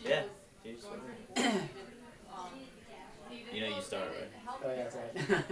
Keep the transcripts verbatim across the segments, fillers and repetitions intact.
Yeah. Dude, you know you start, right? Oh yeah, that's right.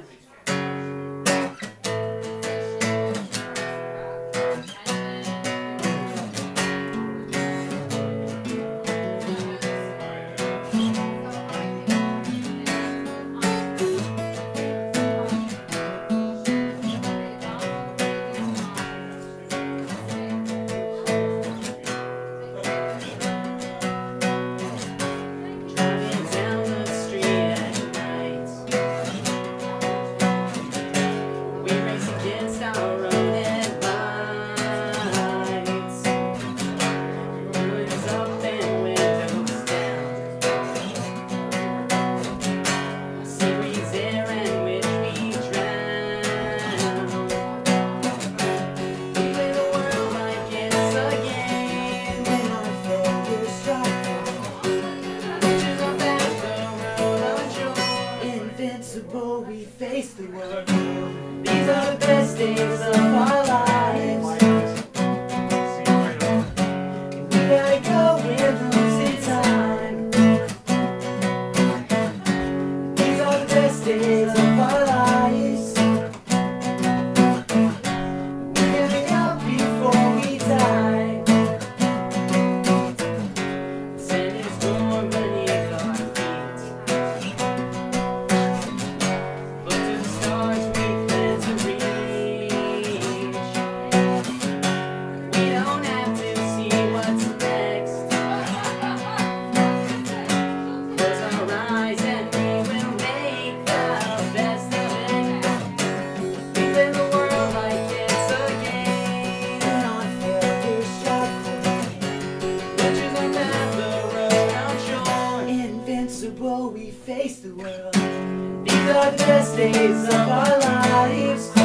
Invincible, we face the world. These are the best days of our lives. We gotta go, we're losing time. These are the best days of our lives. We're getting up before we die. Sand is warm beneath our feet. We face the world. These are the best days of our lives.